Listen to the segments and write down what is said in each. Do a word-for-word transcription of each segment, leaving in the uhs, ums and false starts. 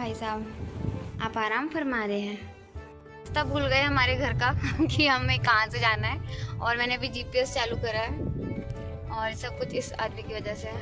भाई साहब आप आराम फरमा रहे हैं। रास्ता भूल गए हमारे घर का कि हमें कहाँ से जाना है, और मैंने अभी जीपीएस चालू करा है और सब कुछ इस आदमी की वजह से है।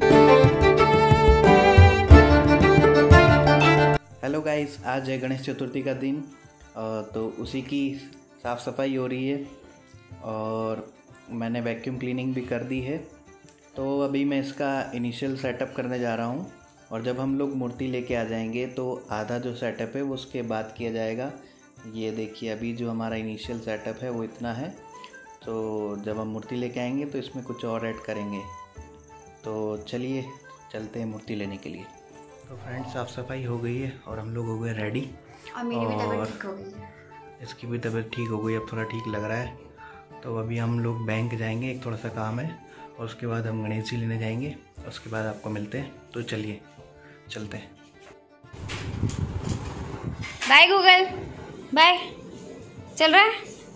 हेलो गाइस, आज है गणेश चतुर्थी का दिन, तो उसी की साफ़ सफाई हो रही है और मैंने वैक्यूम क्लीनिंग भी कर दी है। तो अभी मैं इसका इनिशियल सेटअप करने जा रहा हूँ और जब हम लोग मूर्ति लेके आ जाएंगे तो आधा जो सेटअप है वो उसके बाद किया जाएगा। ये देखिए, अभी जो हमारा इनिशियल सेटअप है वो इतना है, तो जब हम मूर्ति लेके आएंगे तो इसमें कुछ और ऐड करेंगे। तो चलिए चलते हैं मूर्ति लेने के लिए। तो फ्रेंड्स, साफ़ सफाई हो गई है और हम लोग हो गए रेडी, और मेरी भी तबीयत ठीक हो गई है। इसकी भी तबीयत ठीक हो गई, अब थोड़ा ठीक लग रहा है। तो अभी हम लोग बैंक जाएंगे, एक थोड़ा सा काम है, और उसके बाद हम गणेश जी लेने जाएंगे, उसके बाद आपको मिलते हैं। तो चलिए चलते हैं। Bye Google, bye. चल रहा है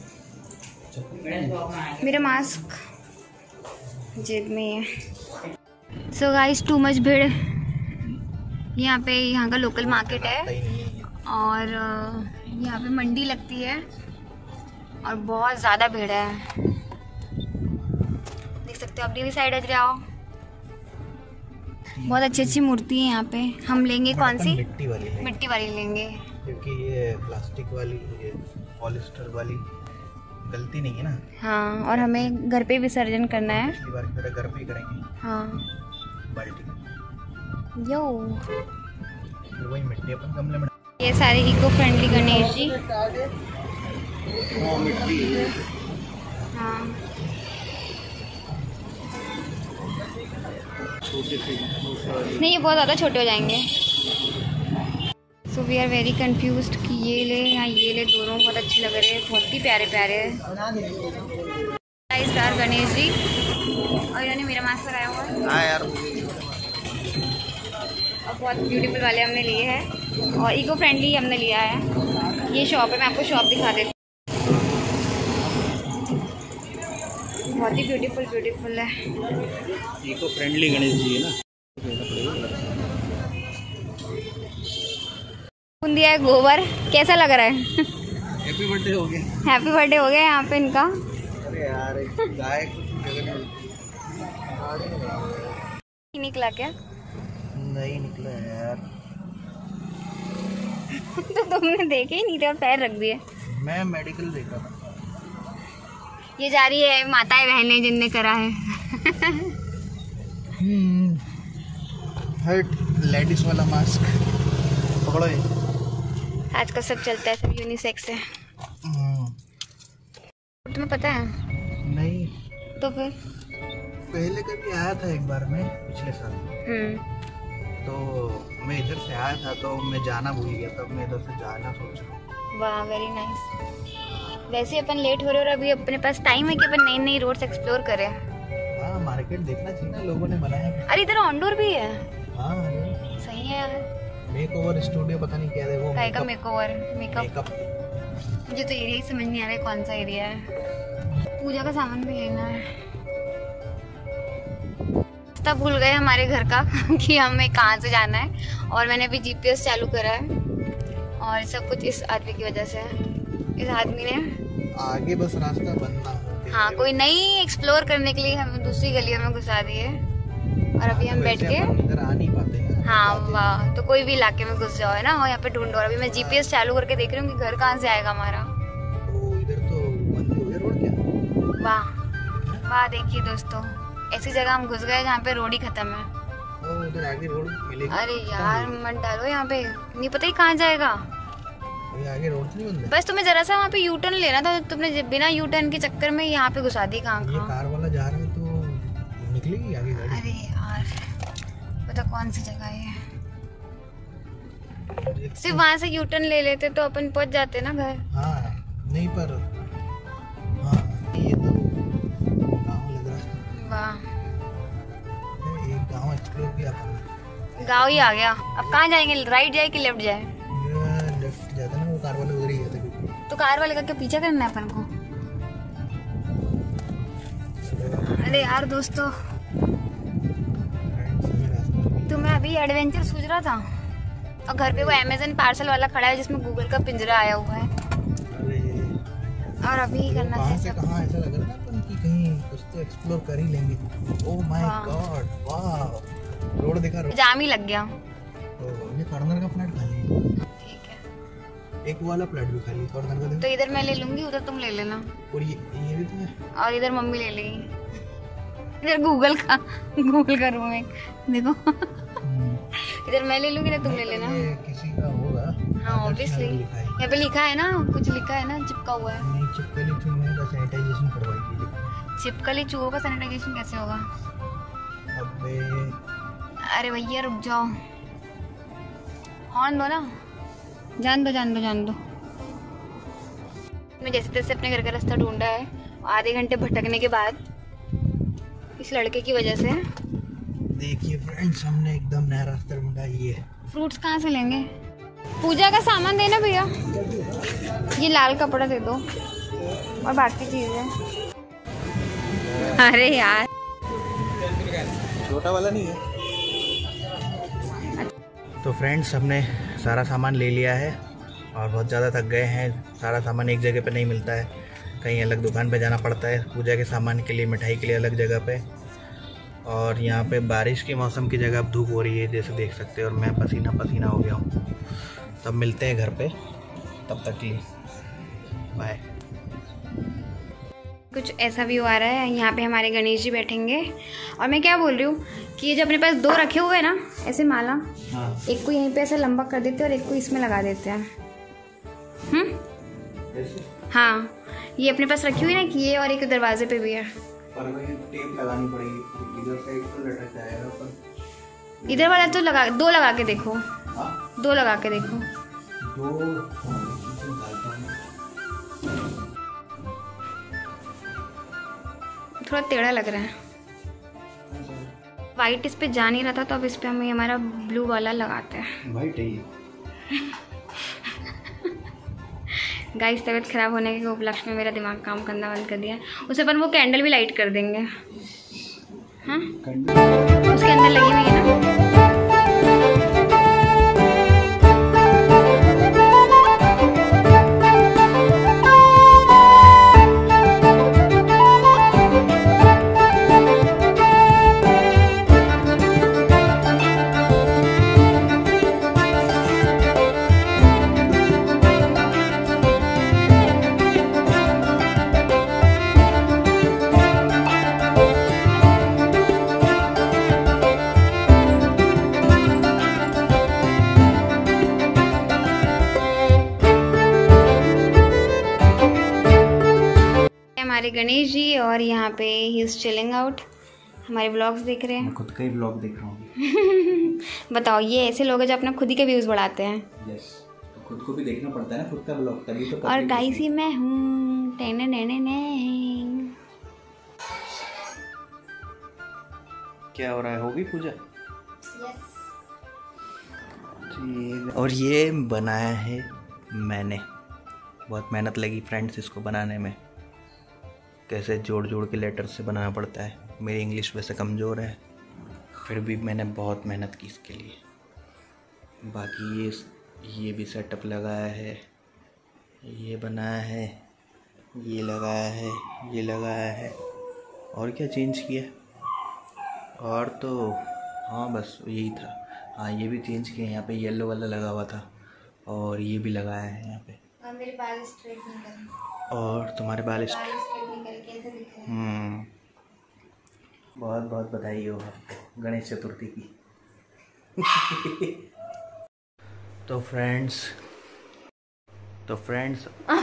मेरा मास्क जेब में है। सो गाइस, टू मच भीड़ यहाँ पे। यहाँ का लोकल मार्केट है और यहाँ पे मंडी लगती है और बहुत ज़्यादा भीड़ है, देख सकते हो। अपनी भी साइड आ जाओ, बहुत अच्छी अच्छी मूर्ति है यहाँ पे। हम लेंगे कौन सी? मिट्टी वाली लेंगे। मिट्टी वाली लेंगे, क्योंकि ये प्लास्टिक वाली, ये पॉलिस्टर वाली गलती नहीं है ना। हाँ, और हमें घर पे विसर्जन करना है। पिछली बार की तरह घर पे ही करेंगे। हाँ, बाल्टी यो वही मिट्टी अपन गमले में। ये सारे इको फ्रेंडली गणेश जी। हाँ, मिट्टी। हाँ, छोटे से नहीं, ये बहुत ज़्यादा छोटे हो जाएंगे। So we are very confused कि ये ले या ये ले। दोनों बहुत अच्छे लग रहे हैं, बहुत ही प्यारे प्यारे हैं। स्टार गणेश जी, और इन्होंने मेरा मास्क लगाया हुआ है। हाँ यार, और बहुत ब्यूटीफुल वाले हमने लिए हैं और इको फ्रेंडली हमने लिया है। ये शॉप है, मैं आपको शॉप दिखा देती हूँ। बहुत ही ब्यूटीफुल ब्यूटीफुल है। इको फ्रेंडली गणेश जी है ना। दिया है गोबर, कैसा लग रहा है? हैप्पी बर्थडे हो गया। हैप्पी बर्थडे हो गया यहाँ पे इनका। अरे यार, गाय कुछ जगह नहीं निकला क्या? नहीं निकला यार। तो तुमने देखे ही नहीं थे और पैर रख दिए। मैं मेडिकल देख रहा था। ये जा रही है माताएं बहनें जिनने करा है। हर्ट लेडीज वाला मास्क पकड़ो। ये आज का सब चलता है, सब यूनिसेक्स है। तुम्हें पता है? नहीं, तो फिर पहले कभी आया था एक बार, मैं पिछले साल। हम्म तो मैं इधर से आया था, तो मैं जाना भूल गया, तब मैं इधर से जाना सोच रहा हूँ। वाह, वेरी नाइस। वैसे अपन लेट हो रहे और अभी अपने पास टाइम है कि अपन नई नई रोड्स एक्सप्लोर करें। हाँ, मार्केट देखना चाहिए ना, लोगों ने बनाया। अरे इधर ऑनडोर भी है। हाँ, सही है यार। मेकओवर स्टूडियो पता नहीं क्या है वो। काय का मेकओवर मेकअप? मेकअप। मुझे तो एरिया ही समझ नहीं आ रहा है कौन सा एरिया है। पूजा का सामान भी लेना है। रास्ता भूल गए हमारे घर का कि हमें कहाँ से जाना है, और मैंने अभी जीपीएस चालू करा है और सब कुछ इस आदमी की वजह से है। इस आदमी ने आगे बस रास्ता बनना। हाँ, कोई नई एक्सप्लोर करने के लिए हमें दूसरी गलियों में घुसा दी है और अभी हम बैठ के इधर आ नहीं पाते हैं। हाँ वाह, तो कोई भी इलाके में घुस जाओ है ना, और यहाँ पे ढूंढो। अभी मैं जीपीएस चालू करके देख रही हूँ कि घर कहाँ से आएगा हमारा। तो इधर तो बंद हो गया रोड क्या? वाह वाह, देखिए दोस्तों, ऐसी जगह हम घुस गए जहाँ पे रोड ही खत्म है। ओ, उधर आगे रोड मिलेगी। अरे यार मत डालो यहाँ पे, नहीं पता ही कहाँ जाएगा। आगे रोड नहीं बंद है। बस तुम्हें जरा सा वहाँ पे यू टर्न लेना था, तुमने बिना यू टर्न के चक्कर में यहाँ पे घुसा दी। कहाँ ये कार वाला जा रहा है तो निकलेगी आगे गाड़ी। अरे यार, पता कौन सी जगह है। सिर्फ वहाँ से यू टर्न ले लेते तो अपन पहुँच जाते ना घर। हाँ, नहीं पर हाँ, ये तो गाँव लग रहा है। वाह, एक गाँव एक्सप्लोर किया था। गाँव ही आ गया। अब कहाँ जाएंगे, राइट जाए कि लेफ्ट जाए? लेफ्ट जाता ना, वो कार वाले उधर ही गया था। तो कार वाले का क्या पीछा करना है अपन को? अरे यार दोस्तों, तो मैं अभी एडवेंचर सोच रहा था और घर पे वो अमेज़न पार्सल वाला खड़ा है जिसमें गूगल का पिंजरा आया हुआ है। और अभी करना कहाँ से कहाँ ऐसा लग रहा है ना कि कहीं कुछ तो एक्सप्लोर कर ही लेंगे। ओह माय गॉड, वाह, रोड देखा, रोड जाम ही लग गया। तो ये कॉर्नर का फ्लैट खाली है। ठीक है, एक वाला फ्लैट भी खाली है कॉर्नर का। देखो तो इधर मैं ले लूंगी, उधर तुम ले लेना। और ये ये भी तो है, और इधर मम्मी ले लेगी। इधर गूगल का गूगल का रूम है, देखो। इधर मैं ले लूंगी ना, तुम ले लेना। ये किसी का होगा। हाँ ऑब्वियसली, यहाँ पे लिखा है ना, कुछ लिखा है ना, चिपका हुआ है। नहीं, चिपकली चूहे का सैनिटाइजेशन करवाएगी। चिपकली चूहों का सैनिटाइजेशन कैसे होगा? अबे अरे भैया रुक जाओ, हॉर्न दो ना। जान दो जान दो जान दो। मैं जैसे तैसे अपने घर का रास्ता ढूंढा है, आधे घंटे भटकने के बाद इस लड़के की वजह से। देखिए फ्रेंड्स, हमने एकदम नया रास्ता ढूंढा। ये फ्रूट्स कहाँ से लेंगे? पूजा का सामान देना भैया, ये लाल कपड़ा दे दो और बाकी चीजें। अरे यार छोटा वाला नहीं है। तो फ्रेंड्स, हमने सारा सामान ले लिया है और बहुत ज़्यादा थक गए हैं। सारा सामान एक जगह पे नहीं मिलता है, कहीं अलग दुकान पे जाना पड़ता है पूजा के सामान के लिए, मिठाई के लिए अलग जगह पे। और यहाँ पे बारिश के मौसम की जगह अब धूप हो रही है जैसे देख सकते हैं, और मैं पसीना पसीना हो गया हूँ। तब मिलते हैं घर पे, तब तक के लिए बाय। कुछ ऐसा व्यू आ रहा है, यहाँ पे हमारे गणेश जी बैठेंगे। और मैं क्या बोल रही हूँ कि ये जो अपने पास दो रखे हुए हैं ना ऐसे माला, हाँ। एक को यहीं पे ऐसे लंबा कर देते हैं और एक को इसमें लगा देते हैं। हम्म हाँ, ये अपने पास रखी हुई ना कि ये, और एक दरवाजे पे भी है। पर टेप लगानी पड़ेगी, इधर साइड तो लटक जाएगा पर इधर वाला तो लगा, दो लगा के देखो। हाँ? दो लगा के देखो। दो थोड़ा टेढ़ा लग रहा है। वाइट इस पे जा नहीं रहा था, तो अब इस पे हम हमारा ब्लू वाला लगाते हैं। वाइट है गाइस, तबीयत खराब होने के उपलक्ष्य में मेरा दिमाग काम करना बंद कर दिया। उसे अपन वो कैंडल भी लाइट कर देंगे। हाँ, उसके अंदर लगी हुई है ना। हमारे गणेश जी, और यहाँ पे ही इज चिलिंग आउट। हमारे ब्लॉग्स देख रहे हैं। मैं खुद का ही ब्लॉग देख रहा हूँ। बताओ, ये ऐसे लोग हैं जो अपना खुद ही के व्यूज बढ़ाते हैं। यस, तो खुद को भी देखना पड़ता है ना, खुद का ब्लॉग, तभी तो। और गाइस, ही मैं हूँ। टेने नेने ने। क्या हो रहा है? होगी पूजा? yes. और ये बनाया है मैंने, बहुत मेहनत लगी फ्रेंड्स इसको बनाने में। कैसे जोड़ जोड़ के लेटर से बनाना पड़ता है। मेरी इंग्लिश वैसे कमज़ोर है, फिर भी मैंने बहुत मेहनत की इसके लिए। बाकी ये ये भी सेटअप लगाया है, ये बनाया है, ये लगाया है, ये लगाया है। और क्या चेंज किया? और तो हाँ बस यही था। हाँ, ये भी चेंज किया, यहाँ पे येलो वाला लगा हुआ था और ये भी लगाया है यहाँ पे। और मेरे बाल स्ट्रेट नहीं करे। और तुम्हारे बाल स्ट्रेट नहीं करे, कैसे दिख रहे हैं? हम्म बहुत बहुत बधाई हो आपको गणेश चतुर्थी की। तो फ्रेंड्स तो फ्रेंड्स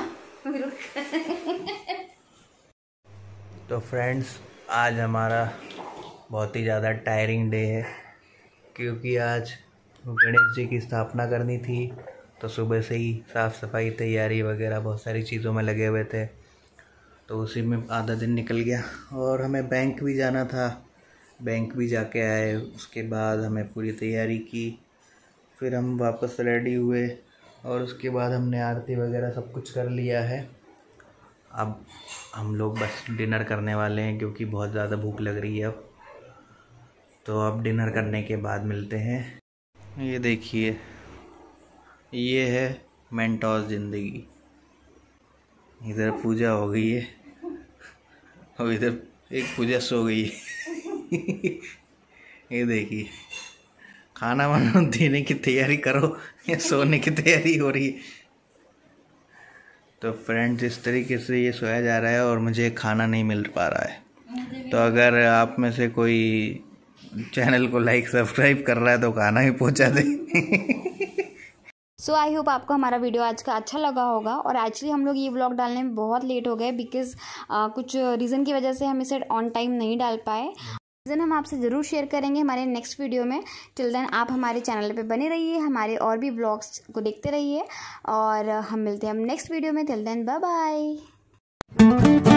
तो फ्रेंड्स आज हमारा बहुत ही ज़्यादा टायरिंग डे है, क्योंकि आज गणेश जी की स्थापना करनी थी। तो सुबह से ही साफ़ सफाई, तैयारी वगैरह बहुत सारी चीज़ों में लगे हुए थे, तो उसी में आधा दिन निकल गया। और हमें बैंक भी जाना था, बैंक भी जाके आए। उसके बाद हमें पूरी तैयारी की, फिर हम वापस रेडी हुए और उसके बाद हमने आरती वगैरह सब कुछ कर लिया है। अब हम लोग बस डिनर करने वाले हैं, क्योंकि बहुत ज़्यादा भूख लग रही है अब। तो अब डिनर करने के बाद मिलते हैं। ये देखिए ये है मेंटोस ज़िंदगी। इधर पूजा हो गई है और इधर एक पूजा सो गई है। ये देखिए, खाना वाना देने की तैयारी करो या सोने की तैयारी हो रही है। तो फ्रेंड्स, इस तरीके से ये सोया जा रहा है और मुझे खाना नहीं मिल पा रहा है। तो अगर आप में से कोई चैनल को लाइक सब्सक्राइब कर रहा है तो खाना ही पहुंचा दे। सो आई होप आपको हमारा वीडियो आज का अच्छा लगा होगा। और एक्चुअली हम लोग ये व्लॉग डालने में बहुत लेट हो गए बिकॉज़ कुछ रीज़न की वजह से हम इसे ऑन टाइम नहीं डाल पाए। रीज़न हम आपसे ज़रूर शेयर करेंगे हमारे नेक्स्ट वीडियो में। टिल देन आप हमारे चैनल पे बने रहिए, हमारे और भी व्लॉग्स को देखते रहिए और हम मिलते हैं हम नेक्स्ट वीडियो में। Till then bye bye.